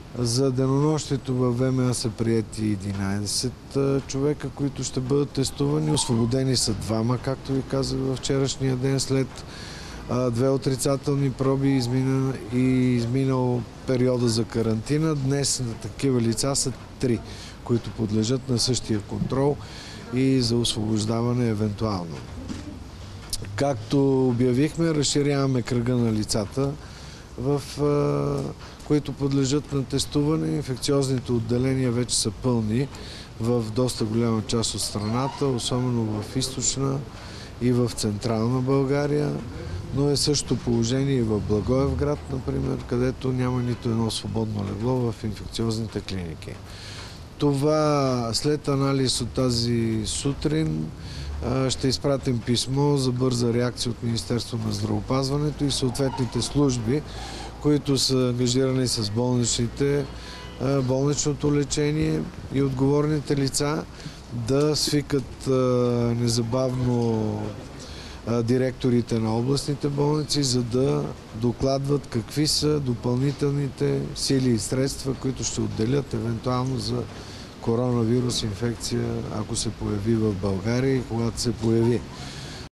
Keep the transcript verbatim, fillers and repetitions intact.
За денонощието във ВМА са приети единайсет човека, които ще бъдат тестувани. Освободени са двама, както ви казах във вчерашния ден, след две отрицателни проби измина, и изминал периода за карантина. Днес на такива лица са три, които подлежат на същия контрол и за освобождаване евентуално. Както обявихме, разширяваме кръга на лицата, в които подлежат на тестуване. Инфекциозните отделения вече са пълни в доста голяма част от страната, особено в източна и в централна България, но е също положение и в Благоевград, например, където няма нито едно свободно легло в инфекциозните клиники. Това след анализ от тази сутрин ще изпратим писмо за бърза реакция от Министерството на здравеопазването и съответните служби, които са ангажирани с болничните, болничното лечение и отговорните лица да свикат незабавно директорите на областните болници, за да докладват какви са допълнителните сили и средства, които ще отделят евентуално за коронавирус инфекция, ако се появи в България и когато се появи.